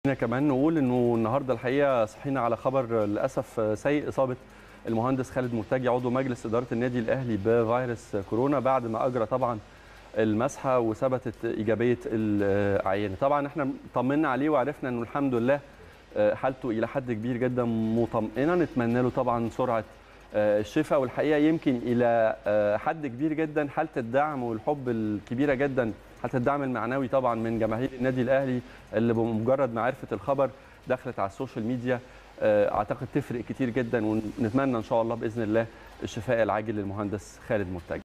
كمان نقول انه النهارده الحقيقه صحينا على خبر للاسف سيء، اصابه المهندس خالد مرتجي عضو مجلس اداره النادي الاهلي بفيروس كورونا بعد ما اجرى طبعا المسحه وثبتت ايجابيه العينه. طبعا احنا طمنا عليه وعرفنا انه الحمد لله حالته الى حد كبير جدا مطمئنه، نتمنى له طبعا سرعه الشفاء. والحقيقه يمكن الى حد كبير جدا حاله الدعم والحب الكبيره جدا، حاله الدعم المعنوي طبعا من جماهير النادي الاهلي اللي بمجرد ما عرفت الخبر دخلت على السوشيال ميديا، اعتقد تفرق كتير جدا. ونتمنى ان شاء الله باذن الله الشفاء العاجل للمهندس خالد مرتجي.